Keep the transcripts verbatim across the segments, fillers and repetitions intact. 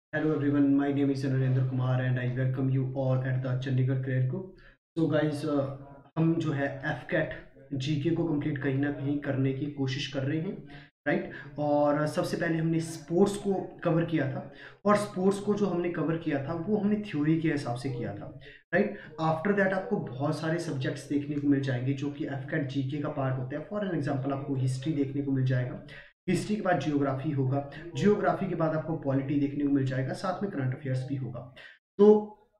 Hello everyone, my name is Narendra Kumar and I welcome you all at the Chandigarh Career Group. So guys, uh, हम जो है AFCAT GK को complete कहीं ना कहीं करने की कोशिश कर रहे हैं, राइट। और सबसे पहले हमने स्पोर्ट्स को कवर किया था और स्पोर्ट्स को जो हमने कवर किया था वो हमने थ्योरी के हिसाब से किया था, राइट। आफ्टर दैट आपको बहुत सारे सब्जेक्ट्स देखने को मिल जाएंगे जो कि एफ कैट जीके का पार्ट होता है। फॉर एन एग्जाम्पल आपको हिस्ट्री देखने को मिल जाएगा, हिस्ट्री के बाद जियोग्राफी होगा, जियोग्राफी के बाद आपको पॉलिटी देखने को मिल जाएगा, साथ में करंट अफेयर्स भी होगा। तो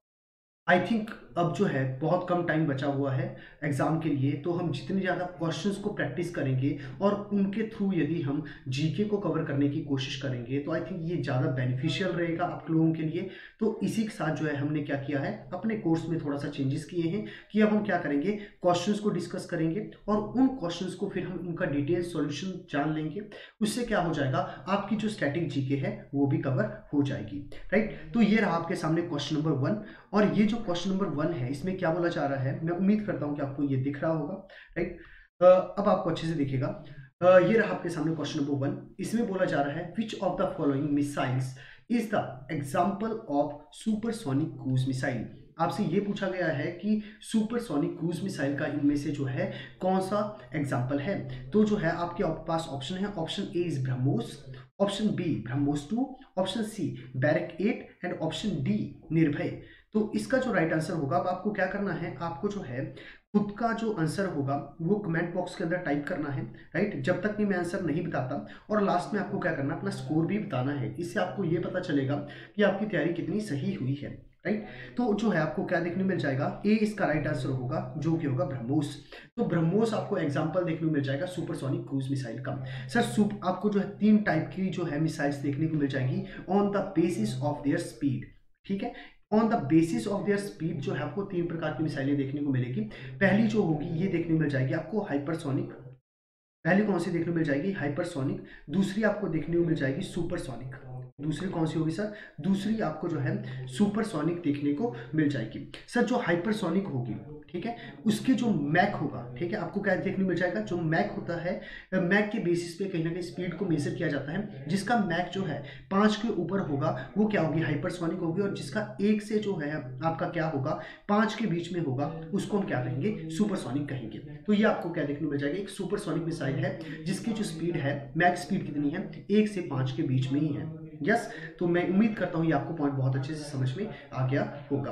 आई थिंक अब जो है बहुत कम टाइम बचा हुआ है एग्जाम के लिए, तो हम जितनी ज़्यादा क्वेश्चंस को प्रैक्टिस करेंगे और उनके थ्रू यदि हम जीके को कवर करने की कोशिश करेंगे तो आई थिंक ये ज़्यादा बेनिफिशियल रहेगा आप लोगों के लिए। तो इसी के साथ जो है हमने क्या किया है, अपने कोर्स में थोड़ा सा चेंजेस किए हैं कि अब हम क्या करेंगे, क्वेश्चंस को डिस्कस करेंगे और उन क्वेश्चंस को फिर हम उनका डिटेल सॉल्यूशन जान लेंगे। उससे क्या हो जाएगा, आपकी जो स्टैटिक जीके है वो भी कवर हो जाएगी, राइट। तो ये रहा आपके सामने क्वेश्चन नंबर वन। और ये जो क्वेश्चन नंबर वन है इसमें क्या बोला जा रहा है, मैं उम्मीद करता हूं कि आपको ये दिख रहा होगा, राइट। अब आपको अच्छे से दिखेगा। अ, ये रहा आपके सामने क्वेश्चन नंबर वन। इसमें बोला जा रहा है which of the following missiles is the example of supersonic cruise missile. आपसे ये पूछा गया है कि सुपरसोनिक क्रूज मिसाइल का इनमें से जो है कौन सा एग्जाम्पल है। तो जो है आपके पास ऑप्शन है, option A is BrahMos, option B BrahMos two, option C Barak eight and option D Nirbhay. तो इसका जो राइट आंसर होगा, अब आपको क्या करना है, आपको जो है खुद का जो आंसर होगा वो कमेंट बॉक्स के अंदर टाइप करना है, राइट। जब तक कि मैं आंसर नहीं बताता, और लास्ट में आपको क्या करना है, अपना स्कोर भी बताना है। इससे आपको ये पता चलेगा कि आपकी तैयारी कितनी सही हुई है, राइट। तो जो है आपको क्या देखने को मिल जाएगा, ए इसका राइट आंसर होगा जो कि होगा ब्रह्मोस। तो ब्रह्मोस आपको एग्जांपल देखने को मिल जाएगा सुपरसोनिक क्रूज मिसाइल का। सर सुप आपको जो है तीन टाइप की जो है मिसाइल्स देखने को मिल जाएगी on the basis of their speed, ठीक है। On the basis of their speed जो है आपको तीन प्रकार की मिसाइलें देखने को मिलेगी। पहली जो होगी ये देखने को मिल जाएगी आपको हाइपरसोनिक। पहली कौन सी देखने को मिल जाएगी, हाइपरसोनिक। दूसरी आपको देखने को मिल जाएगी सुपरसोनिक। दूसरी कौन सी होगी सर, दूसरी आपको जो है सुपरसोनिक देखने को मिल जाएगी। सर जो हाइपरसोनिक होगी, ठीक है, उसके जो मैक होगा, ठीक है, आपको क्या देखने को मिल जाएगा, जो मैक होता है, मैक के बेसिस पे कहीं ना कहीं स्पीड को मेजर किया जाता है। जिसका मैक जो है पाँच के ऊपर होगा वो क्या होगी, हाइपरसोनिक होगी। और जिसका एक से जो है आपका क्या होगा, पाँच के बीच में होगा, उसको हम क्या कहेंगे, सुपरसोनिक कहेंगे। तो ये आपको क्या देखने को मिल जाएगा, एक सुपरसोनिक मिसाइल है जिसकी जो स्पीड है, मैक स्पीड कितनी है, एक से पाँच के बीच में ही है। यस, तो मैं उम्मीद करता हूं ये आपको पॉइंट बहुत अच्छे से समझ में आ गया होगा।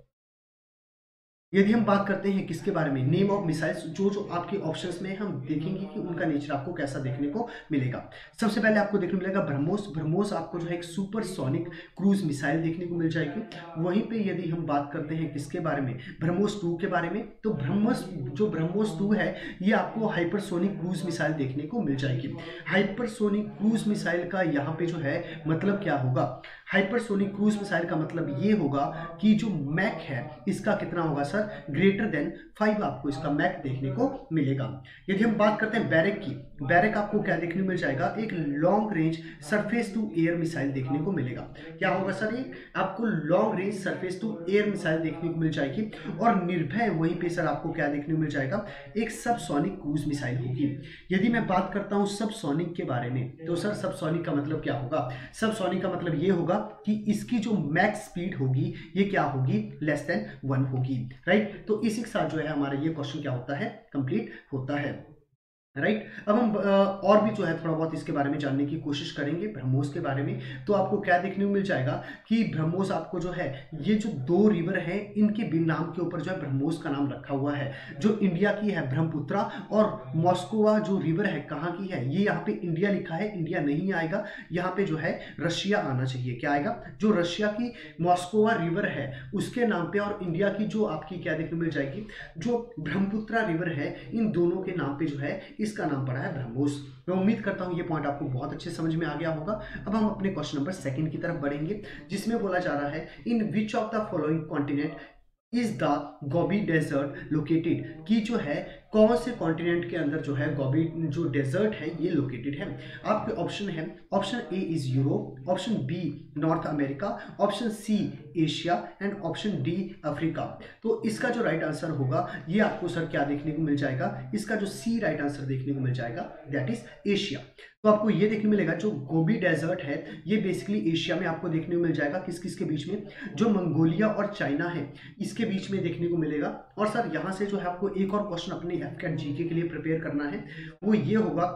यदि हम बात करते हैं किसके बारे में, नेम ऑफ मिसाइल्स, जो जो आपके ऑप्शंस में हम देखेंगे कि उनका नेचर आपको कैसा देखने को मिलेगा। सबसे पहले आपको देखने को मिलेगा ब्रह्मोस। ब्रह्मोस आपको जो है एक सुपरसोनिक क्रूज मिसाइल देखने को मिल जाएगी। वहीं पे यदि हम बात करते हैं किसके बारे में, ब्रह्मोस टू के बारे में, तो ब्रह्मोस जो ब्रह्मोस टू है ये आपको हाइपरसोनिक क्रूज मिसाइल देखने को मिल जाएगी। हाइपरसोनिक क्रूज मिसाइल का यहाँ पे जो है मतलब क्या होगा, हाइपरसोनिक क्रूज मिसाइल का मतलब ये होगा कि जो मैक है इसका कितना होगा सर, ग्रेटर देन फाइव आपको इसका मैक देखने को मिलेगा। यदि हम बात करते हैं बैरक की, बैरक आपको क्या देखने को मिल जाएगा, एक long range surface to air missile देखने को मिलेगा। क्या होगा सर, ये आपको long range surface to air missile देखने को मिल जाएगी। और निर्भय वहीं पे सर आपको क्या देखने को मिल जाएगा, एक सबसोनिक क्रूज मिसाइल होगी। यदि मैं बात करता हूं सबसोनिक के बारे में, तो सर सबसोनिक का मतलब क्या होगा, सबसोनिक का मतलब ये होगा कि इसकी जो मैक्स स्पीड होगी ये क्या होगी, लेस देन वन होगी, राइट। तो इसी के साथ जो है हमारा ये क्वेश्चन क्या होता है, कंप्लीट होता है, राइट right? अब हम अ, और भी जो है थोड़ा बहुत इसके बारे में जानने की कोशिश करेंगे ब्रह्मोस के बारे में। तो आपको क्या देखने को मिल जाएगा कि ब्रह्मोस आपको जो है, ये जो दो रिवर है इनके बिन नाम के ऊपर जो है ब्रह्मोस का नाम रखा हुआ है। जो इंडिया की है ब्रह्मपुत्रा, और मॉस्कोवा जो रिवर है कहाँ की है, ये यहाँ पे इंडिया लिखा है, इंडिया नहीं आएगा, यहाँ पे जो है रशिया आना चाहिए। क्या आएगा, जो रशिया की मॉस्कोवा रिवर है उसके नाम पे, और इंडिया की जो आपकी क्या देखने को मिल जाएगी, जो ब्रह्मपुत्रा रिवर है, इन दोनों के नाम पे जो है इसका नाम पड़ा है ब्रह्मोस। मैं उम्मीद करता हूं ये पॉइंट आपको बहुत अच्छे समझ में आ गया होगा। अब हम अपने क्वेश्चन नंबर सेकंड की तरफ बढ़ेंगे, जिसमें बोला जा रहा है in which of the following continent is the Gobi desert located, की जो है कौन से कॉन्टिनेंट के अंदर जो है गोबी जो डेजर्ट है ये लोकेटेड है? आपके ऑप्शन है, option A is Europe, option B North America, option C Asia and option D Africa. तो इसका जो राइट आंसर होगा ये आपको सर क्या देखने को मिल जाएगा? इसका जो सी राइट आंसर देखने को मिल जाएगा दैट इज एशिया। तो आपको ये देखने मिलेगा जो गोबी डेजर्ट है ये बेसिकली एशिया में आपको देखने को मिल जाएगा। किस किस के बीच में? जो मंगोलिया और चाइना है इसके बीच में देखने को मिलेगा। और सर यहाँ से जो है आपको एक और क्वेश्चन अपने एफकेट जीके के लिए प्रिपेयर करना है, वो ये होगा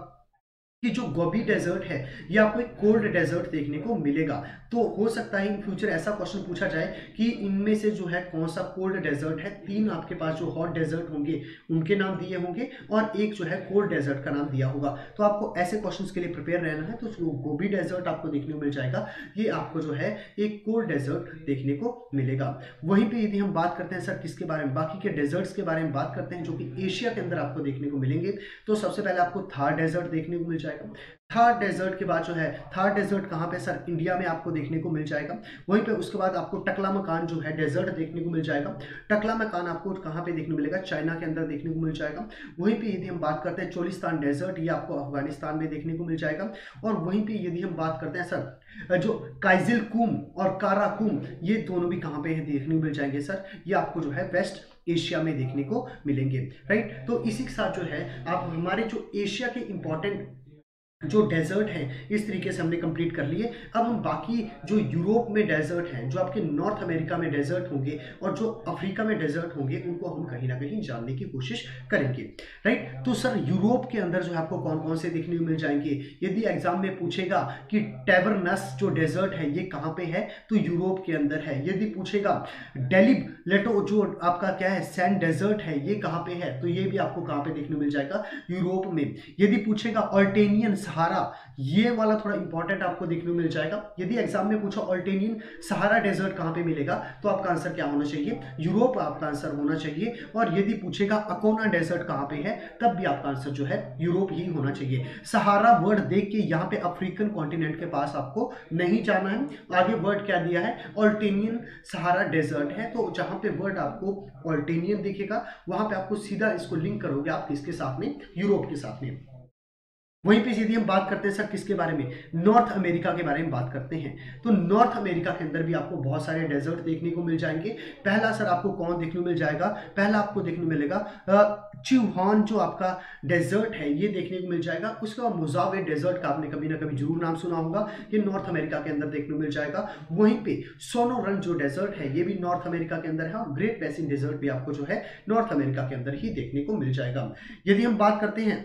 कि जो गोबी डेजर्ट है ये आपको एक कोल्ड डेजर्ट देखने को मिलेगा। तो हो सकता है इन फ्यूचर ऐसा क्वेश्चन पूछा जाए कि इनमें से जो है कौन सा कोल्ड डेजर्ट है। तीन आपके पास जो हॉट डेजर्ट होंगे उनके नाम दिए होंगे और एक जो है कोल्ड डेजर्ट का नाम दिया होगा। तो आपको ऐसे क्वेश्चंस के लिए प्रिपेयर रहना है। तो जो गोबी डेजर्ट आपको देखने को मिल जाएगा ये आपको जो है एक कोल्ड डेजर्ट देखने को मिलेगा। वहीं पर यदि हम बात करते हैं सर किसके बारे में, बाकी के डेजर्ट्स के बारे में बात करते हैं जो कि एशिया के अंदर आपको देखने को मिलेंगे। तो सबसे पहले आपको थार डेजर्ट देखने को मिल जाएगा। थार डेजर्ट के बाद जो है थार डेजर्ट कहाँ पे सर? इंडिया में आपको देखने को मिल जाएगा। वहीं पे उसके बाद आपको टकलामकान जो है डेजर्ट देखने को मिल जाएगा। टकलामकान आपको कहाँ पे देखने को मिलेगा? चाइना के अंदर देखने को मिल जाएगा। वहीं पे यदि हम बात करते हैं चोलिस्तान डेजर्ट ये आपको अफगानिस्तान में देखने को मिल जाएगा। और वहीं पे यदि हम बात करते हैं सर जो काइजिल कुम और काराकुम ये दोनों भी कहाँ पे देखने को मिल जाएंगे सर? ये आपको जो है वेस्ट एशिया में देखने को मिलेंगे, राइट। तो इसी के साथ जो है आप हमारे जो एशिया के इंपॉर्टेंट जो डेजर्ट है इस तरीके से हमने कंप्लीट कर लिए। अब हम बाकी जो यूरोप में डेजर्ट हैं, जो आपके नॉर्थ अमेरिका में डेजर्ट होंगे और जो अफ्रीका में डेजर्ट होंगे उनको हम कहीं ना कहीं जानने की कोशिश करेंगे, राइट। तो सर यूरोप के अंदर जो है आपको कौन कौन से देखने को मिल जाएंगे? यदि एग्जाम में पूछेगा कि टैबरनस जो डेजर्ट है ये कहाँ पे है, तो यूरोप के अंदर है। यदि पूछेगा डेलिब लेटो जो आपका क्या है सैंड डेजर्ट है ये कहाँ पे है, तो ये भी आपको कहाँ पे देखने को मिल जाएगा? यूरोप में। यदि पूछेगा ऑल्टेनियन सहारा ये वाला थोड़ा इंपॉर्टेंट आपको देखने को मिल जाएगा। यदि एग्जाम में पूछा ऑल्टेनियन सहारा डेजर्ट कहां पे मिलेगा, तो आपका आंसर क्या होना चाहिए? यूरोप आपका आंसर होना चाहिए। और यदि पूछेगा अकोना डेजर्ट कहां पे है, तब भी आपका आंसर जो है यूरोप ही होना चाहिए। सहारा वर्ड देख के यहां पे अफ्रीकन कॉन्टिनेंट के पास आपको नहीं जाना है। आगे वर्ड क्या दिया है? ऑल्टेनियन सहारा डेजर्ट है। तो जहां पे वर्ड आपको ऑल्टेनियन दिखेगा वहां पे आपको सीधा इसको लिंक करोगे आप किसके साथ में? यूरोप के साथ में। वहीं पे यदि हम बात करते हैं सर किसके बारे में? नॉर्थ अमेरिका के बारे में बात करते हैं। तो नॉर्थ अमेरिका के अंदर भी आपको बहुत सारे डेजर्ट देखने को मिल जाएंगे। पहला सर आपको कौन देखने को मिल जाएगा? पहला आपको देखने को मिलेगा चिवहान जो आपका डेजर्ट है ये देखने को मिल जाएगा। उसके बाद मोजावे डेजर्ट का आपने कभी ना कभी जरूर नाम सुना होगा, ये नॉर्थ अमेरिका के अंदर देखने को मिल जाएगा। वहीं पे सोनोरन जो डेजर्ट है ये भी नॉर्थ अमेरिका के अंदर है। और ग्रेट बेसिन डेजर्ट भी आपको जो है नॉर्थ अमेरिका के अंदर ही देखने को मिल जाएगा। यदि हम बात करते हैं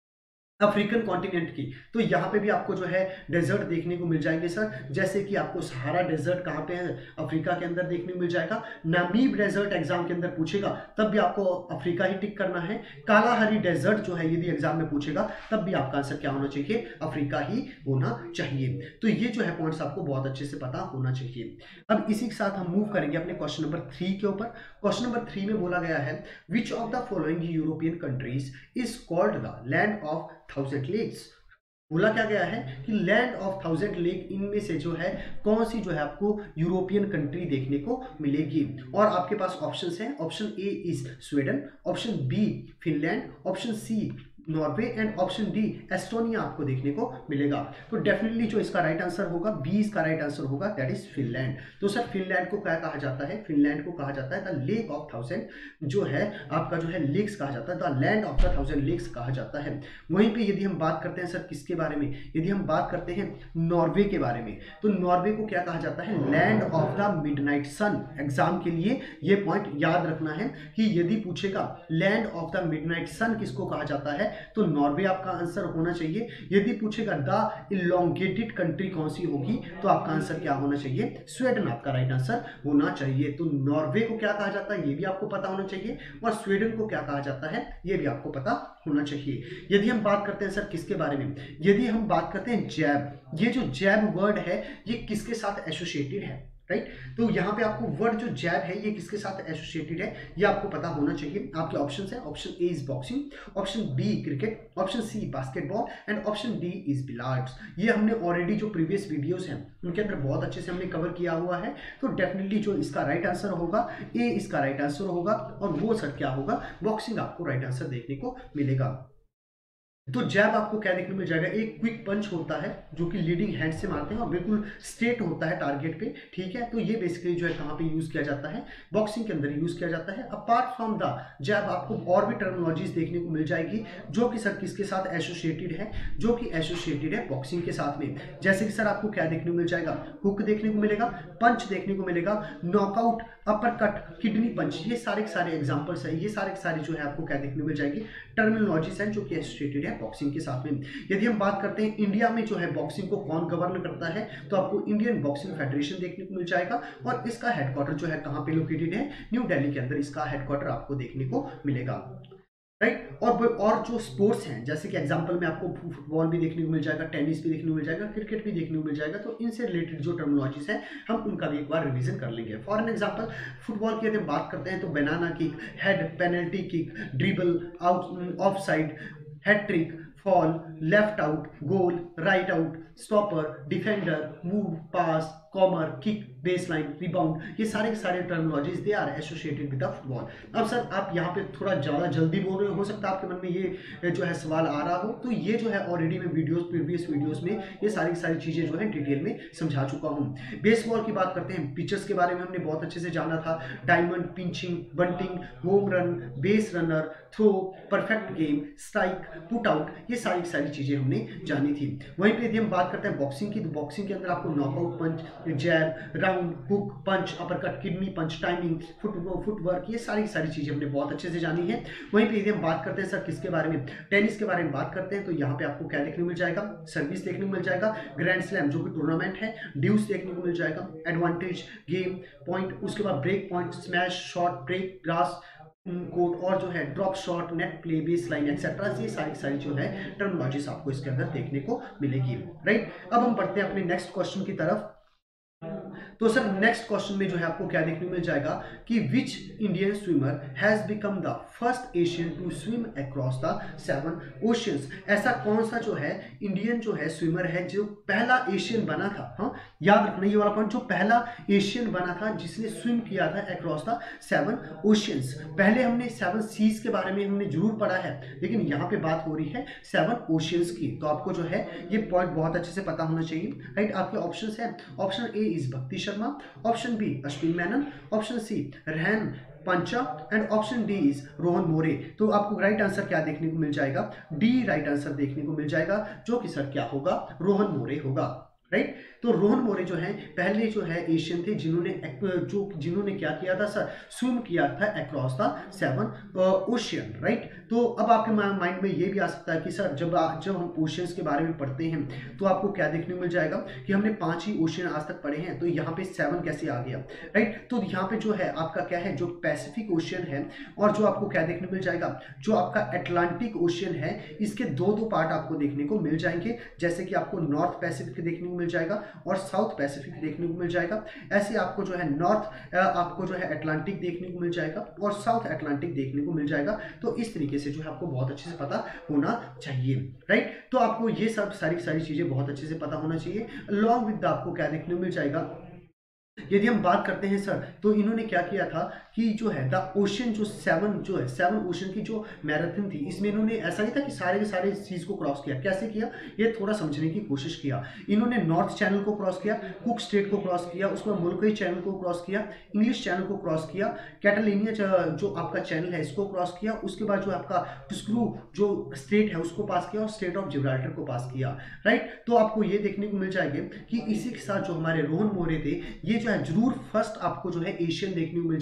अफ्रीकन कॉन्टिनेंट की, तो यहाँ पे भी आपको जो है डेजर्ट देखने को मिल जाएंगे सर। जैसे कि आपको सहारा डेजर्ट कहाँ पे है? अफ्रीका के अंदर देखने को मिल जाएगा। नामीब डेजर्ट एग्जाम के अंदर पूछेगा तब भी आपको अफ्रीका ही टिक करना है। कालाहारी डेजर्ट जो है यदि एग्जाम में पूछेगा तब भी आपका आंसर क्या होना चाहिए? अफ्रीका ही होना चाहिए। तो ये जो है पॉइंट्स आपको बहुत अच्छे से पता होना चाहिए। अब इसी के साथ हम मूव करेंगे अपने क्वेश्चन नंबर थ्री के ऊपर। क्वेश्चन नंबर थ्री में बोला गया है which of the following European countries is called the land of thousand lakes. बोला क्या गया है कि लैंड ऑफ थाउजेंड लेक इनमें से जो है कौन सी जो है आपको यूरोपियन कंट्री देखने को मिलेगी। और आपके पास ऑप्शंस हैं। Option A is Sweden, option B Finland, option C Norway and option D Estonia आपको देखने को मिलेगा। तो डेफिनेटली जो इसका राइट आंसर होगा बी इसका राइट आंसर होगा दैट इज फिनलैंड। तो सर फिनलैंड को क्या कहा जाता है? फिनलैंड को कहा जाता है द लेक ऑफ थाउजेंड जो है आपका जो है लेक्स कहा जाता है, the land of the thousand lakes कहा जाता है। वहीं पे यदि हम बात करते हैं सर किसके बारे में? यदि हम बात करते हैं नॉर्वे के बारे में, तो नॉर्वे को क्या कहा जाता है? Land of the midnight sun. Exam के लिए ये पॉइंट याद रखना है कि यदि पूछेगा land of the midnight sun किसको कहा जाता है, तो नॉर्वे आपका आंसर होना चाहिए। यदि पूछेगा द इलोंगेटेड कंट्री कौन सी होगी, तो आपका आंसर क्या होना चाहिए? स्वीडन आपका राइट आंसर होना चाहिए। तो नॉर्वे को क्या कहा जाता है ये भी आपको पता होना चाहिए, और स्वीडन को क्या कहा जाता है ये भी आपको पता होना चाहिए। यदि हम बात करते हैं सर किसके बारे में? यदि हम बात करते हैं जैब, ये जो जैब वर्ड है ये किसके साथ एसोसिएटेड है? राइट। तो यहाँ पे आपको वर्ड जो जैब है ये किसके साथ एसोसिएटेड है ये आपको पता होना चाहिए। आपके ऑप्शंस है, option A is boxing, option B cricket, option C basketball and option D is billiards. ये हमने ऑलरेडी जो प्रीवियस वीडियोस हैं उनके अंदर बहुत अच्छे से हमने कवर किया हुआ है। तो डेफिनेटली जो इसका राइट आंसर होगा ए इसका राइट आंसर होगा, और वो सर क्या होगा, बॉक्सिंग आपको राइट आंसर देखने को मिलेगा। तो जैब आपको क्या देखने को मिल जाएगा, एक क्विक पंच होता है जो कि लीडिंग हैंड से मारते हैं और बिल्कुल स्ट्रेट होता है टारगेट पे, ठीक है। तो ये बेसिकली जो है कहाँ पे यूज किया जाता है, बॉक्सिंग के अंदर यूज किया जाता है। अपार्ट फ्रॉम द जैब आपको और भी टर्मिनोलॉजीज देखने को मिल जाएगी जो कि सर किसके साथ एसोसिएटेड है, जो कि एसोसिएटेड है बॉक्सिंग के साथ में। जैसे कि सर आपको क्या देखने को मिल जाएगा, हुक देखने को मिलेगा, पंच देखने को मिलेगा, knockout, upper cut, kidney punch, ये सारे के सारे एग्जांपल्स है, ये सारे के सारे जो है आपको क्या देखने को मिल जाएगी, टर्मिनोलॉजीज हैं जो कि एसोसिएटेड है बॉक्सिंग के साथ में। यदि हम बात करते हैं इंडिया में जो है बॉक्सिंग को कौन गवर्न करता है, तो आपको इंडियन बॉक्सिंग फेडरेशन देखने को मिल जाएगा, और इसका हेडक्वार्टर जो है कहाँ पे लोकेटेड है, न्यू दिल्ली के अंदर इसका हेडक्वार्टर आपको देखने को मिलेगा, राइट। और और जो स्पोर्ट्स हैं, जैसे कि एग्जांपल में आपको फुटबॉल भी देखने को मिल जाएगा, टेनिस भी देखने को मिल जाएगा, क्रिकेट भी देखने को मिल जाएगा। तो इनसे रिलेटेड जो टर्मिनोलॉजीज हैं हम उनका भी एक बार रिवीजन कर लेंगे। फॉर एन एग्जांपल फुटबॉल की यदि बात करते हैं तो banana kick, head, penalty kick, dribble, out, off side, head trick, fall, left out, goal, right out, stopper, defender, move, pass, corner, kick, baseline, rebound, ये सारे के सारे terminologies they are associated with the football. अब sir आप यहाँ पे थोड़ा ज़्यादा जल्दी बोल रहे हो सकता है आपके मन में ये जो है सवाल आ रहा हो, तो ये जो है ऑलरेडी मैं वीडियोस प्रीवियस वीडियोस में ये सारी की सारी चीज़ें जो है डिटेल में समझा चुका हूँ। बेसबॉल की बात करते हैं, पिचेस के बारे में हमने बहुत अच्छे से जाना था, diamond, pinching, bunting, home run, base runner, throw, perfect game, strike, put out, ये सारी की सारी चीज़ें हमने जानी थी। वहीं पे यदि हम बात करते हैं बॉक्सिंग की, तो बॉक्सिंग के अंदर आपको knockout punch, jab, round, hook, punch, uppercut, kidney punch, timing, foot footwork, ये सारी सारी चीजें हमने बहुत अच्छे से जानी है। वहीं पे यदि हम बात करते हैं सर किसके बारे में, टेनिस के बारे में बात करते हैं, तो यहाँ पे आपको क्या देखने को मिल जाएगा, सर्विस देखने को मिल जाएगा, ग्रैंड स्लैम जो कि टूर्नामेंट है, ड्यूस देखने को मिल जाएगा, एडवांटेज, गेम पॉइंट, उसके बाद break point, smash, shot, break, grass court, और जो है drop shot, net play, base line etcetera, ये सारी सारी जो है टर्मिनोलॉजीज आपको इसके अंदर देखने को मिलेगी, राइट। अब हम बढ़ते हैं अपने नेक्स्ट क्वेश्चन की तरफ। तो सर नेक्स्ट क्वेश्चन में जो है आपको क्या देखने को मिल जाएगा कि which Indian swimmer has become the first Asian to swim across the seven oceans. ऐसा कौन सा जो है इंडियन जो है स्विमर है जो पहला एशियन बना था, हाँ याद रखना ये वाला पॉइंट, जो पहला एशियन बना था जिसने स्विम किया था अक्रॉस द सेवन ओशियंस। पहले हमने सेवन सीज के बारे में हमने जरूर पढ़ा है, लेकिन यहाँ पे बात हो रही है सेवन ओशियंस की। तो आपको जो है ये पॉइंट बहुत अच्छे से पता होना चाहिए, राइट। आपके ऑप्शन है, option A is Bhakti Sharma, option B Ashwin Menon, option C Rehan Poncha and option D is Rohan More. तो आपको राइट आंसर क्या देखने को मिल जाएगा, डी राइट आंसर देखने को मिल जाएगा, जो कि सर क्या होगा, रोहन मोरे होगा, राइट। तो रोहन मोरे जो है पहले जो है एशियन थे जिन्होंने जो जिन्होंने क्या किया था सर, स्विम किया था across the seven ocean, right. तो अब आपके माइंड में ये भी आ सकता है कि सर जब जब हम ओशियंस के बारे में पढ़ते हैं तो आपको क्या देखने को मिल जाएगा कि हमने पांच ही ओशियन आज तक पढ़े हैं, तो यहाँ पे सेवन कैसे आ गया, राइट। तो यहाँ पे जो है आपका क्या है, जो पैसिफिक ओशियन है, और जो आपको क्या देखने को मिल जाएगा, जो आपका अटलांटिक ओशियन है, इसके दो दो पार्ट आपको देखने को मिल जाएंगे। जैसे कि आपको नॉर्थ पैसिफिक देखने को मिल जाएगा और साउथ पैसिफिक देखने को मिल जाएगा। ऐसे आपको जो है नॉर्थ आपको जो है अटलांटिक देखने को मिल जाएगा और साउथ अटलांटिक देखने को मिल जाएगा। तो इस तरीके से जो है आपको बहुत अच्छे से पता होना चाहिए, राइट। तो आपको ये सब सारी सारी चीजें बहुत अच्छे से पता होना चाहिए। अलॉन्ग विद आपको क्या देखने को मिल जाएगा, यदि हम बात करते हैं सर, तो इन्होंने क्या किया था कि जो है द ओशन जो सेवन जो है सेवन ओशन की जो मैराथन थी, इसमें इन्होंने ऐसा नहीं था कि सारे के सारे चीज को क्रॉस किया। कैसे किया ये थोड़ा समझने की कोशिश किया। इन्होंने नॉर्थ चैनल को क्रॉस किया, कुक स्टेट को क्रॉस किया, उसके बाद मुल्कई चैनल को क्रॉस किया, इंग्लिश चैनल को क्रॉस किया, कैटालोनिया जो आपका चैनल है इसको क्रॉस किया, उसके बाद जो आपका टुस्क्रू जो स्टेट है उसको पास किया और स्टेट ऑफ जिब्राल्टर को पास किया, राइट। तो आपको ये देखने को मिल जाएगा कि इसी के साथ जो हमारे रोहन मोरे थे, ये जो है जरूर फर्स्ट आपको जो है एशियन देखने को मिल जाएंगे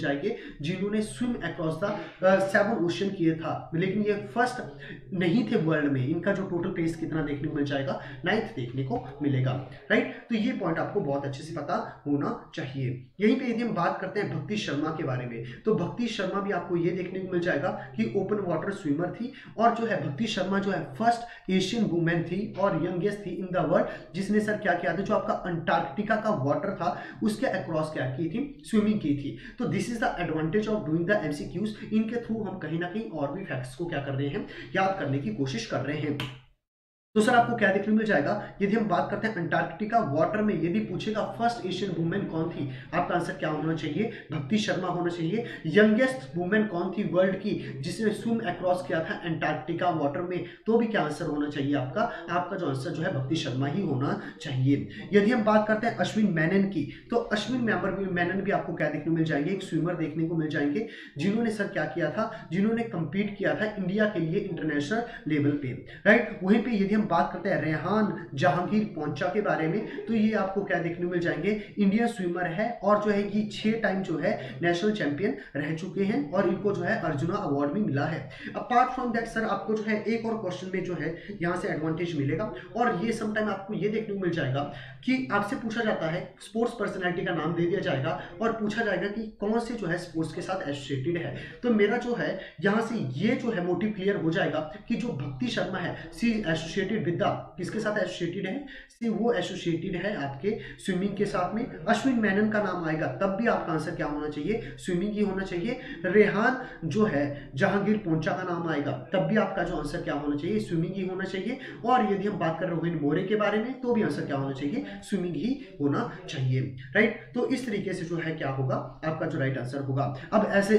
जिन्होंने swim across the seven ocean किए था, लेकिन ये फर्स्ट नहीं थे वर्ल्ड में। इनका जो टोटल पेस कितना देखने को मिल जाएगा, नाइन्थ देखने को मिलेगा, राइट। तो ये पॉइंट आपको बहुत अच्छे से पता होना चाहिए। यहीं पे यदि हम बात करते हैं भक्ति शर्मा के बारे में, तो भक्ति शर्मा भी आपको ये देखने को मिल जाएगा कि ओपन वाटर स्विमर थी, और जो है भक्ति शर्मा जो है फर्स्ट एशियन वुमेन थी और यंगेस्ट थी इन द वर्ल्ड जिसने सर क्या किया था, जो आपका अंटार्कटिका का वाटर था उसके अक्रॉस क्या की थी, स्विमिंग की थी। तो this is the advantage of doing the MCQs. इनके थ्रू हम कहीं ना कहीं और भी फैक्ट्स को क्या कर रहे हैं, याद करने की कोशिश कर रहे हैं। तो सर आपको क्या देखने को मिल जाएगा, यदि हम बात करते हैं अंटार्कटिका वाटर में, यदि पूछेगा फर्स्ट एशियन वुमेन कौन थी, आपका आंसर क्या होना चाहिए, भक्ति शर्मा होना चाहिए। यंगेस्ट वुमेन कौन थी वर्ल्ड की जिसने स्विम अक्रॉस किया था अंटार्कटिका वाटर में, तो भी क्या आंसर होना चाहिए आपका, आपका जो आंसर जो है भक्ति शर्मा ही होना चाहिए। यदि हम बात करते हैं अश्विन मेनन की, तो अश्विन मेनन भी आपको क्या देखने को मिल जाएंगे, एक स्विमर देखने को मिल जाएंगे जिन्होंने सर क्या किया था, जिन्होंने कंपीट किया था इंडिया के लिए इंटरनेशनल लेवल पे, राइट। वहीं पे यदि बात करते हैं रेहान जहांगीर पोंचा के बारे में, तो ये आपको क्या देखने को मिल जाएंगे, इंडियन स्विमर है और जो है ये छह टाइम जो है नेशनल चैंपियन रह चुके हैं और इनको जो है अर्जुना अवार्ड भी मिला है। अपार्ट फ्रॉम दैट सर आपको जो है एक और क्वेश्चन में जो है यहाँ से एडवांटेज मिलेगा, और ये समटाइम आपको ये देखने को मिल जाएगा कि आपसे पूछा जाता है, स्पोर्ट्स पर्सनैलिटी का नाम दे दिया जाएगा और पूछा जाएगा कि कौन से जो है स्पोर्ट्स के साथ एसोसिएटेड है। तो मेरा जो है यहाँ से ये जो है मोटिव क्लियर हो जाएगा कि जो भक्ति शर्मा है सी एसोसिएटेड विद किसके साथ एसोसिएटेड है, सी वो एसोसिएटेड है आपके स्विमिंग के साथ में। अश्विन मेनन का नाम आएगा तब भी आपका आंसर क्या होना चाहिए, स्विमिंग ही होना चाहिए। रेहान जो है जहांगीर पोंचा का नाम आएगा तब भी आपका जो आंसर क्या होना चाहिए, स्विमिंग ही होना चाहिए। और यदि हम बात कर रहे हैं रोहिन मोरे के बारे में, तो भी आंसर क्या होना चाहिए, स्विमिंग ही होना चाहिए, राइट। तो इस तरीके से जो है क्या होगा, आपका जो राइट आंसर होगा। अब ऐसे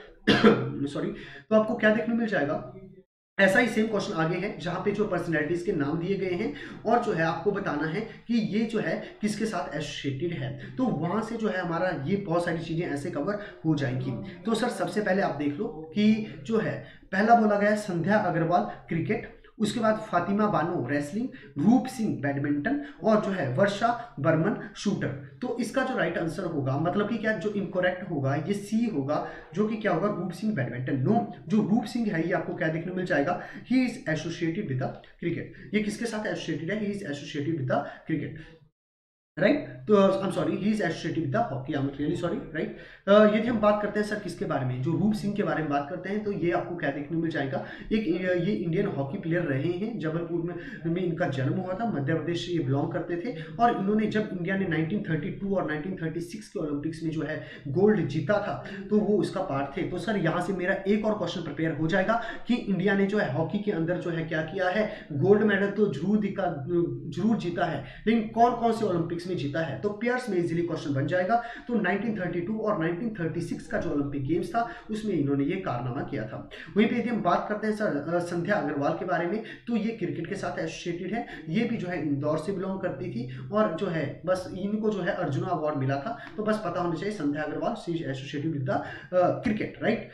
सॉरी तो आपको क्या देखने मिल जाएगा, ऐसा ही सेम क्वेश्चन आगे है जहां पे जो पर्सनैलिटीज के नाम दिए गए हैं और जो है आपको बताना है कि ये जो है किसके साथ एसोसिएटेड है। तो वहां से जो है हमारा ये बहुत सारी चीजें ऐसे कवर हो जाएंगी। तो सर सबसे पहले आप देख लो कि जो है पहला बोला गया संध्या अग्रवाल क्रिकेट, उसके बाद फातिमा बानो रेसलिंग, रूप सिंह बैडमिंटन और जो है वर्षा बर्मन शूटर। तो इसका जो राइट आंसर होगा, मतलब कि क्या जो इनकरेक्ट होगा ये सी होगा, जो कि क्या होगा, रूप सिंह बैडमिंटन। नो, जो रूप सिंह है ये आपको क्या देखने मिल जाएगा, he is associated with the cricket. ये किसके साथ एसोसिएटेड है, he is associated with the cricket, right. तो I am sorry, he is associated with the hockey, I am really sorry, right. यदि हम बात करते हैं सर किसके बारे में, जो रूप सिंह के बारे में बात करते हैं, तो ये आपको क्या देखने मिल जाएगा, एक ये इंडियन हॉकी प्लेयर रहे हैं, जबलपुर में, में इनका जन्म हुआ था, मध्य प्रदेश से ये बिलोंग करते थे। और इन्होंने जब इंडिया ने नाइनटीन थर्टी टू और नाइनटीन थर्टी सिक्स के ओलंपिक्स में जो है गोल्ड जीता था, तो वो उसका पार्ट थे। तो सर यहाँ से मेरा एक और क्वेश्चन प्रिपेयर हो जाएगा कि इंडिया ने जो है हॉकी के अंदर जो है क्या किया है, गोल्ड मेडल तो जरूर दिखा जरूर जीता है, लेकिन कौन कौन से ओलंपिक्स में जीता है, तो पेयर्स में इजीली क्वेश्चन बन जाएगा। तो नाइनटीन थर्टी टू और नाइनटीन थर्टी सिक्स का जो ओलंपिक गेम्स था उसमें इन्होंने ये कारनामा किया था। वहीं पे यदि हम बात करते हैं सर संध्या अग्रवाल के बारे में, तो ये क्रिकेट के साथ एसोसिएटेड है, ये भी जो है इंदौर से बिलोंग करती थी और जो है बस इनको जो है अर्जुना अवार्ड मिला था। तो बस पता होना चाहिए Sandhya Agarwal she is associated with the cricket, right.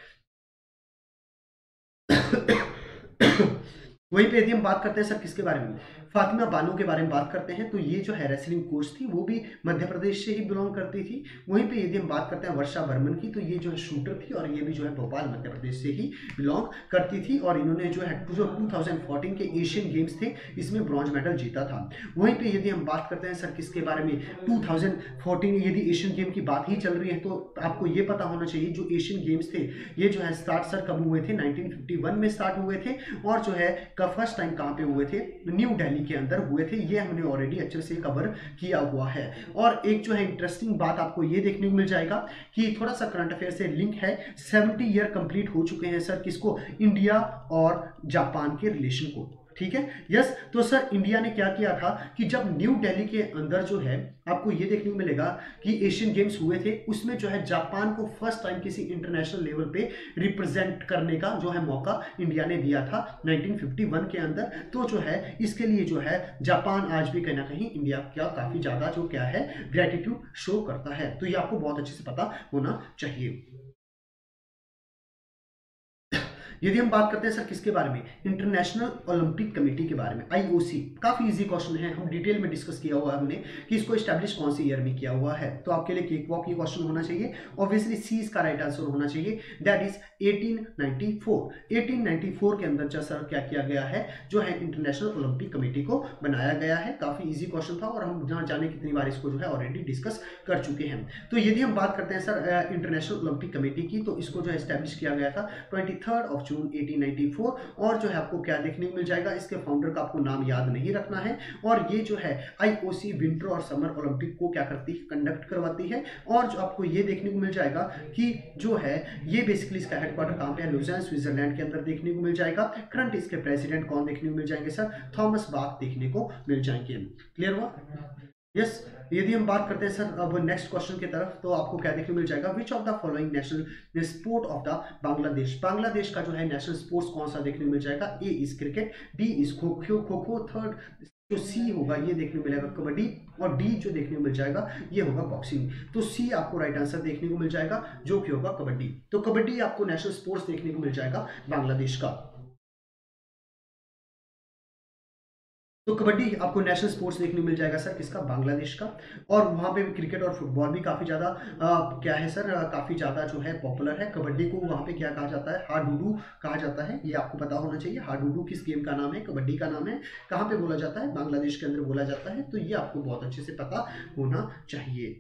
वहीं पे यदि हम बात करते हैं सर किसके बारे में, फातिमा बानो के बारे में बात करते हैं, तो ये जो है रेसलिंग कोच थी, वो भी मध्य प्रदेश से ही बिलोंग करती थी। वहीं पे यदि हम बात करते हैं वर्षा बर्मन की, तो ये जो है शूटर थी और ये भी जो है भोपाल मध्य प्रदेश से ही बिलोंग करती थी और इन्होंने जो है टू थाउजेंड फोर्टीन के एशियन गेम्स थे, इसमें ब्रॉन्ज मेडल जीता था। वहीं पे यदि हम बात करते हैं सर किसके बारे में, टू थाउजेंड फोर्टीन यदि एशियन गेम की बात ही चल रही है, तो आपको ये पता होना चाहिए जो एशियन गेम्स थे ये जो है स्टार्ट सर कब हुए थे, नाइनटीन फिफ्टी वन में स्टार्ट हुए थे और जो है का फर्स्ट टाइम कहाँ पे हुए थे, न्यू दिल्ली के अंदर हुए थे। ये हमने ऑलरेडी अच्छे से कवर किया हुआ है। और एक जो है इंटरेस्टिंग बात आपको ये देखने को मिल जाएगा कि थोड़ा सा करंट अफेयर से लिंक है, सेवेंटी ईयर कंप्लीट हो चुके हैं सर किसको, इंडिया और जापान के रिलेशन को, ठीक है, यस। तो सर इंडिया ने क्या किया था कि जब न्यू दिल्ली के अंदर जो है आपको ये देखने को मिलेगा कि एशियन गेम्स हुए थे, उसमें जो है जापान को फर्स्ट टाइम किसी इंटरनेशनल लेवल पे रिप्रेजेंट करने का जो है मौका इंडिया ने दिया था नाइनटीन फिफ्टी वन के अंदर। तो जो है इसके लिए जो है जापान आज भी कहीं ना कहीं इंडिया का काफी ज्यादा जो क्या है ग्रेटिट्यूड शो करता है। तो ये आपको बहुत अच्छे से पता होना चाहिए। यदि हम बात करते हैं सर किसके बारे में, इंटरनेशनल ओलंपिक कमेटी के बारे में, आईओसी, काफी इजी क्वेश्चन है, हम डिटेल में डिस्कस किया हुआ है हमने कि इसको एस्टैब्लिश कौन सी ईयर में किया हुआ है। तो आपके लिए केक वॉक ये क्वेश्चन होना चाहिए, ऑब्वियसली सी इसका राइट आंसर होना चाहिए, that is eighteen ninety four. Eighteen ninety four के अंदर सर क्या किया गया है, जो है इंटरनेशनल ओलंपिक कमेटी को बनाया गया है। काफी इजी क्वेश्चन था और हम जहां जाने कितनी बार इसको जो है ऑलरेडी डिस्कस कर चुके हैं। तो यदि हम बात करते हैं सर इंटरनेशनल ओलंपिक कमेटी की, तो इसको जो है एस्टैब्लिश किया गया था twenty third of June eighteen ninety four. और जो है आपको क्या देखने को मिल जाएगा, इसके फाउंडर का आपको नाम याद नहीं रखना है। और ये जो है आईओसी विंटर और समर ओलंपिक को क्या करती है, कंडक्ट करवाती है। और जो आपको ये देखने को मिल जाएगा कि जो है ये बेसिकली इसका हेडक्वार्टर कहां पे है, लुज़ान स्विट्जरलैंड के अंदर देखने को मिल जाएगा। करंट इसके प्रेसिडेंट कौन देखने को मिल जाएंगे सर, थॉमस बाक देखने को मिल जाएंगे। क्लियर हुआ? यस yes, यदि हम बात करते हैं सर अब नेक्स्ट क्वेश्चन की तरफ, तो आपको क्या देखने को मिल जाएगा, which of the following national sport of the Bangladesh, Bangladesh का जो है नेशनल स्पोर्ट्स कौन सा देखने को मिल जाएगा, A is cricket, B is kho kho kho खो थर्ड जो सी होगा ये देखने को मिलेगा कबड्डी, और डी जो देखने को मिल जाएगा ये होगा बॉक्सिंग। तो सी आपको राइट आंसर देखने को मिल जाएगा जो कि होगा कबड्डी। तो कबड्डी आपको नेशनल स्पोर्ट्स देखने को मिल जाएगा बांग्लादेश का। तो कबड्डी आपको नेशनल स्पोर्ट्स देखने को मिल जाएगा सर किसका, बांग्लादेश का। और वहां पे भी क्रिकेट और फुटबॉल भी काफी ज्यादा क्या है सर, आ, काफी ज्यादा जो है पॉपुलर है। कबड्डी को वहां पे क्या कहा जाता है, हाडूडू कहा जाता है, ये आपको पता होना चाहिए। हाडूडू किस गेम का नाम है, कबड्डी का नाम है। कहाँ पे बोला जाता है, बांग्लादेश के अंदर बोला जाता है। तो ये आपको बहुत अच्छे से पता होना चाहिए।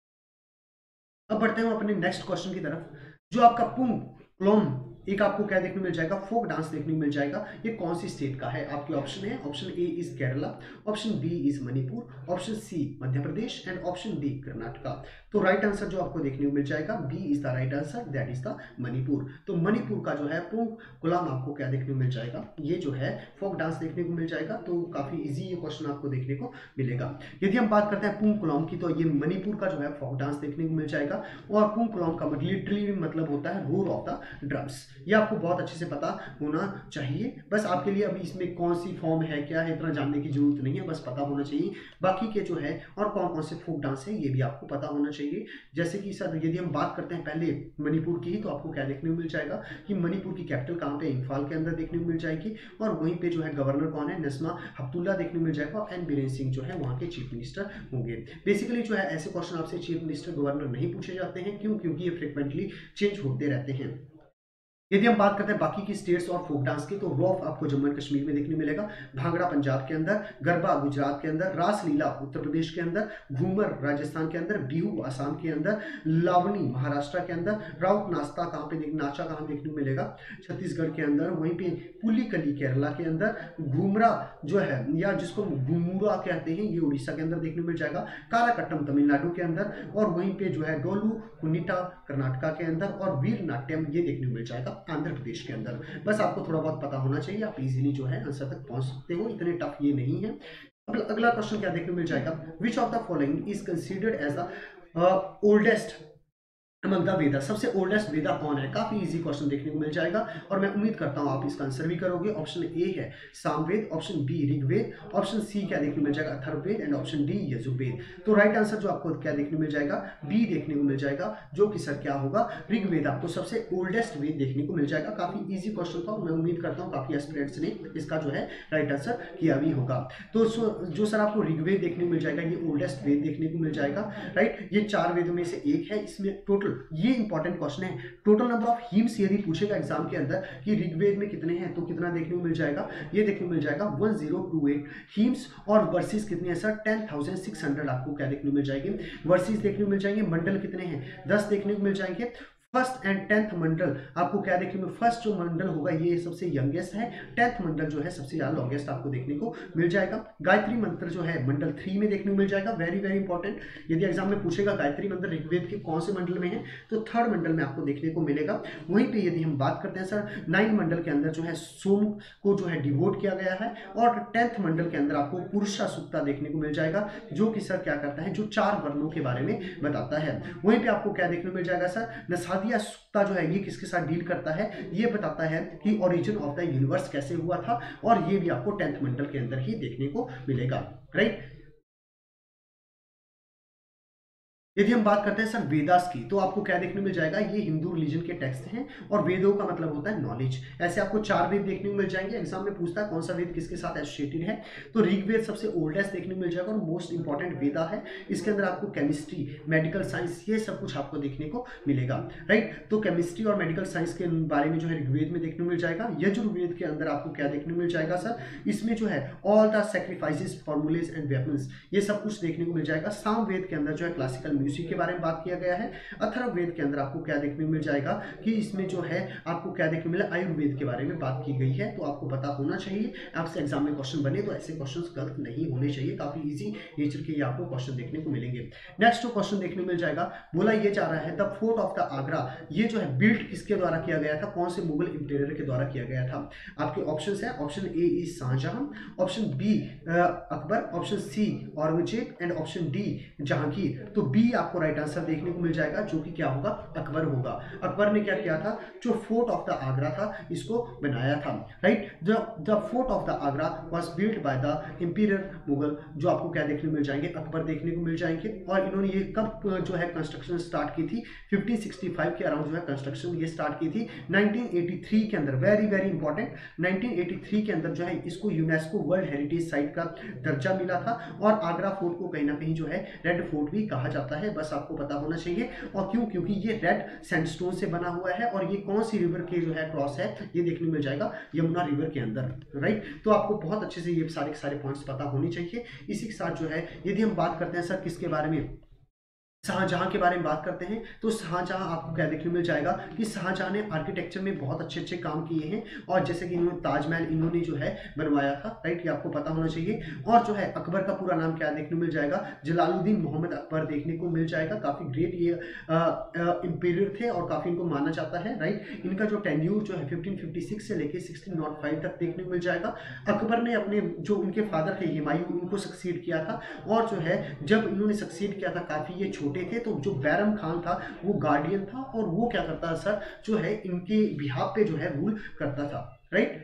अब बढ़ते हैं अपने नेक्स्ट क्वेश्चन की तरफ, जो आपका पुंग क्लोम एक आपको क्या देखने मिल जाएगा, फोक डांस देखने को मिल जाएगा। ये कौन सी स्टेट का है, आपके ऑप्शन है, option A is Kerala, option B is Manipur, option C Madhya Pradesh and option D Karnataka. तो राइट आंसर जो आपको देखने को मिल जाएगा, B is the right answer, that is the Manipur. तो मणिपुर का जो है पुंग कुलाम आपको क्या देखने को मिल जाएगा, ये जो है फोक डांस देखने को मिल जाएगा। तो काफी इजी ये क्वेश्चन आपको देखने को मिलेगा। यदि हम बात करते हैं पुंग कुलाम की, तो ये मणिपुर का जो है फोक डांस देखने को मिल जाएगा। और पुंग कुलाम का लिटरली मतलब होता है रोर ऑफ द ड्रम्स। ये आपको बहुत अच्छे से पता होना चाहिए। बस आपके लिए अभी इसमें कौन सी फॉर्म है क्या है इतना जानने की जरूरत नहीं है, बस पता होना चाहिए। बाकी के जो है और कौन कौन से फोक डांस है ये भी आपको पता होना चाहिए। जैसे कि सर यदि हम बात करते हैं पहले मणिपुर की, तो आपको क्या देखने को मिल जाएगा कि मणिपुर की कैपिटल कहाँ पे, इम्फाल के अंदर देखने को मिल जाएगी। और वहीं पे जो है गवर्नर कौन है, नस्मा हब्तुल्ला देखने को मिल जाएगा। और एन बीरेन सिंह जो है वहाँ के चीफ मिनिस्टर होंगे। बेसिकली जो है ऐसे क्वेश्चन आपसे चीफ मिनिस्टर गवर्नर नहीं पूछे जाते हैं, क्यों, क्योंकि ये फ्रिक्वेंटली चेंज होते रहते हैं। यदि हम बात करते हैं बाकी की स्टेट्स और फोक डांस की, तो रॉफ आपको जम्मू एंड कश्मीर में देखने को मिलेगा, भांगड़ा पंजाब के अंदर, गरबा गुजरात के अंदर, रासलीला उत्तर प्रदेश के अंदर, घूमर राजस्थान के अंदर, बिहू असम के अंदर, लावनी महाराष्ट्र के अंदर, राउत नाश्ता कहाँ पे नाचा कहाँ देखने को मिलेगा, छत्तीसगढ़ के अंदर, वहीं पे पुलिकली केरला के अंदर, घूमरा जो है या जिसको घुमुरा कहते हैं ये उड़ीसा के अंदर देखने को मिल जाएगा, काराकट्टम तमिलनाडु के अंदर, और वहीं पे जो है डोलू कुनिटा कर्नाटका के अंदर, और वीर नाट्यम ये देखने को मिल जाएगा आंध्र प्रदेश के अंदर। बस आपको थोड़ा बहुत पता होना चाहिए, आप इजीली जो है आंसर तक पहुंच सकते हो, इतने टफ ये नहीं है। अब अगला क्वेश्चन क्या देखने को मिल जाएगा, which of the following is considered as the oldest among the Veda, सबसे ओल्डेस्ट वेदा कौन है। काफी इजी क्वेश्चन देखने को मिल जाएगा और मैं उम्मीद करता हूं आप इसका आंसर भी करोगे। ऑप्शन ए है Samaveda, option B Rigveda, option C क्या देखने को मिल जाएगा Atharvaveda, and option D Yajurveda. तो राइट आंसर जो आपको क्या देखने को मिल जाएगा, बी देखने को मिल जाएगा, जो कि सर क्या होगा, ऋग्वेद आपको सबसे ओल्डेस्ट वेद देखने को मिल जाएगा। काफी इजी क्वेश्चन था और मैं उम्मीद करता हूँ काफी एस्पिरेंट्स ने इसका जो है राइट आंसर किया भी होगा। तो जो सर आपको ऋग्वेद देखने को मिल जाएगा, ये ओल्डेस्ट वेद देखने को मिल जाएगा, राइट। ये चार वेदों में से एक है। इसमें टोटल, ये इंपॉर्टेंट क्वेश्चन है, टोटल नंबर ऑफ हिम्स यदि पूछेगा एग्जाम के अंदर कि ऋग्वेद में कितने हैं, तो कितना देखने को मिल जाएगा, ये देखने को मिल जाएगा one zero two eight hymns. और वर्सेस कितने हैं sir, ten thousand six hundred आपको क्या देखने को मिल जाएंगे, वर्सेस देखने को मिल जाएंगे। मंडल कितने हैं, दस देखने को मिल जाएंगे। फर्स्ट एंड टेंथ मंडल आपको क्या देखने में, फर्स्ट जो मंडल होगा ये सबसे यंगेस्ट है, टेंथ मंडल जो है सबसे ज्यादा लॉन्गेस्ट आपको देखने को मिल जाएगा। गायत्री मंत्र जो है मंडल थ्री में देखने को मिल जाएगा, वेरी वेरी इंपॉर्टेंट। यदि एग्जाम में पूछेगा गायत्री मंत्र ऋग्वेद के कौन से मंडल में है, तो थर्ड मंडल में आपको देखने को मिलेगा। वहीं पे यदि हम बात करते हैं सर, नाइन मंडल के अंदर जो है सोम को जो है डिवोट किया गया है, और टेंथ मंडल के अंदर आपको पुरुषा सुक्ता देखने को मिल जाएगा, जो कि सर क्या करता है, जो चार वर्णों के बारे में बताता है। वहीं पे आपको क्या देखने को मिल जाएगा सर, नसादिया सुक्ता जो है ये किसके साथ डील करता है, ये बताता है कि ओरिजिन ऑफ द यूनिवर्स कैसे हुआ था, और ये भी आपको टेंथ मंडल के अंदर ही देखने को मिलेगा, राइट। यदि हम बात करते हैं सर वेदास की, तो आपको क्या देखने मिल जाएगा, ये हिंदू रिलीजन के टेक्स्ट हैं और वेदों का मतलब होता है नॉलेज। ऐसे आपको चार वेद देखने को मिल जाएंगे। एग्जाम में पूछता है कौन सा वेद किसके साथ एसोसिएटेड है, तो ऋग्वेद सबसे ओल्डेस्ट देखने को मिल जाएगा और मोस्ट इंपॉर्टेंट वेदा है। इसके अंदर आपको केमिस्ट्री, मेडिकल साइंस, ये सब कुछ आपको देखने को मिलेगा, राइट। तो केमिस्ट्री और मेडिकल साइंस के बारे में जो है ऋग्वेद में देखने को मिल जाएगा। यजुर्वेद के अंदर आपको क्या देखने को मिल जाएगा सर, इसमें जो है all the sacrifices, formulas and weapons, ये सब कुछ देखने को मिल जाएगा। सामवेद के अंदर जो है क्लासिकल म्यूजिक के बारे में बात किया गया है। अथर्ववेद के अंदर आपको क्या देखने को मिल जाएगा कि इसमें जो है आपको क्या देखने को मिला, आयुर्वेद के बारे में बात की गई है। तो आपको पता होना चाहिए, आपसे एग्जाम में क्वेश्चन बने तो ऐसे क्वेश्चंस गलत नहीं होने चाहिए, काफी इजी नेचर के आपको क्वेश्चन देखने को मिलेंगे। नेक्स्ट जो क्वेश्चन देखने को मिल जाएगा, बोला ये जा रहा है the fort of the Agra, ये जो है बिल्ड किसके द्वारा किया गया था, कौन से मुगल इंपीरियर के द्वारा किया गया था। आपके ऑप्शंस है, option A is Shahjahan, option B Akbar, option C Aurangzeb and option D Jahangir. तो बी आपको राइट आंसर देखने को मिल जाएगा, जो कि क्या होगा, अकबर होगा। अकबर ने क्या किया था, जो फोर्ट ऑफ द आगरा था इसको बनाया था, right. The fort of the Agra was built by the imperial Mughal, जो आपको क्या देखने को मिल जाएंगे, अकबर देखने को मिल जाएंगे। और इन्होंने ये कब जो है कंस्ट्रक्शन स्टार्ट की थी, फिफ्टीन सिक्सटी फाइव के अराउंड जो है कंस्ट्रक्शन ये स्टार्ट की थी। नाइनटीन एटी थ्री के अंदर, very very important, nineteen eighty three के अंदर जो है इसको यूनेस्को वर्ल्ड हेरिटेज साइट का दर्जा मिला था। और आगरा फोर्ट को कहीं ना कहीं जो है रेड फोर्ट भी कहा जाता है, बस आपको पता होना चाहिए। और क्यों, क्योंकि ये रेड सैंडस्टोन से बना हुआ है और ये कौन सी रिवर के जो है क्रॉस है, ये देखने मिल जाएगा यमुना रिवर के अंदर, राइट। तो आपको बहुत अच्छे से ये सारे सारे पॉइंट्स पता होने चाहिए। इसी के साथ जो है यदि हम बात करते हैं सर किसके बारे में, शाहजहां के बारे में बात करते हैं, तो शाहजहां आपको क्या देखने मिल जाएगा कि शाहजहां ने आर्किटेक्चर में बहुत अच्छे अच्छे काम किए हैं। और जैसे कि इन्होंने ताजमहल इन्होंने जो है बनवाया था, राइट, ये आपको पता होना चाहिए। और जो है अकबर का पूरा नाम क्या देखने को मिल जाएगा, जलालुद्दीन मोहम्मद अकबर देखने को मिल जाएगा। काफी ग्रेट ये इंपीरियर थे और काफी इनको माना जाता है, राइट। इनका जो टेन्यूर जो है फिफ्टीन फिफ्टी सिक्स से लेके सिक्सटीन नॉट फाइव तक देखने को मिल जाएगा। अकबर ने अपने जो उनके फादर थे हुमायूं, इनको सक्सीड किया था। और जो है जब इन्होंने सक्सीड किया था काफी ये छोटे थे, तो जो बैरम खान था वो गार्डियन था और वो क्या करता था सर, जो है इनके बिहाफ पे जो है रूल करता था, राइट।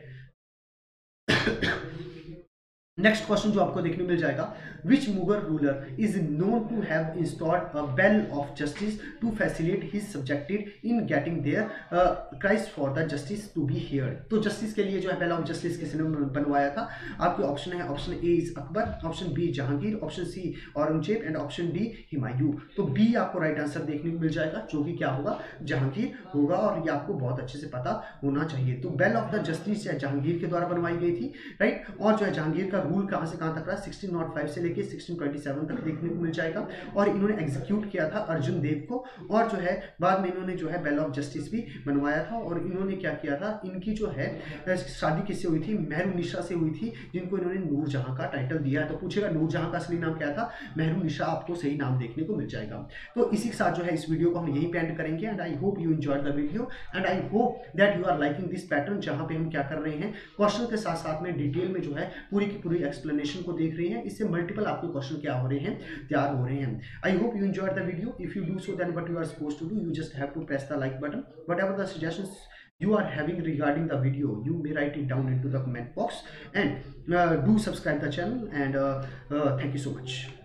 नेक्स्ट क्वेश्चन जो आपको देखने मिल जाएगा, which Mughal ruler is known to have installed a bell of justice to facilitate his subjected in getting their Christ for the justice to be heard. तो जस्टिस के लिए जो है बेल ऑफ जस्टिस किसने बनवाया था। आपके ऑप्शन है, option A is Akbar, option B Jahangir, option C Aurangzeb and option D Humayun. तो बी आपको राइट आंसर देखने को मिल जाएगा, जो कि क्या होगा, जहांगीर होगा। और ये आपको बहुत अच्छे से पता होना चाहिए। तो bell of the justice Jahangir के द्वारा बनवाई गई थी, राइट। और जो है जहांगीर का रूल कहां से कहां तक रहा, सिक्सटीन नॉट फाइव से लेके सिक्सटीन ट्वेंटी सेवन तक देखने को मिल जाएगा। और इन्होंने एग्जीक्यूट किया था अर्जुन देव को। और जो है बाद में इन्होंने जो है बेल ऑफ जस्टिस भी बनवाया था। और इन्होंने क्या किया था, इनकी जो है शादी किससे हुई थी, मेहरुनिशा से हुई थी, जिनको इन्होंने नूरजहां का टाइटल दिया है। तो पूछेगा नूरजहां का असली नाम क्या था, मेहरुनिशा आपको सही नाम देखने को मिल जाएगा। तो इसी के साथ जो है इस वीडियो को हम यहीं पे एंड करेंगे। And I hope you enjoyed the video and I hope that you are liking this pattern, जहां पे हम क्या कर रहे हैं, क्वेश्चन के साथ साथ में डिटेल में जो है पूरी की पूरी एक्सप्लेनेशन को देख रहे हैं। इससे मल्टीपल आपके क्वेश्चन क्या हो रहे हैं, तैयार हो रहे हैं। I hope you enjoyed the video. If you do so then what you are supposed to do, you just have to press the like button. Whatever the suggestions you are having regarding the video, you may write it down into the comment box and uh, do subscribe the channel and uh, uh, thank you so much.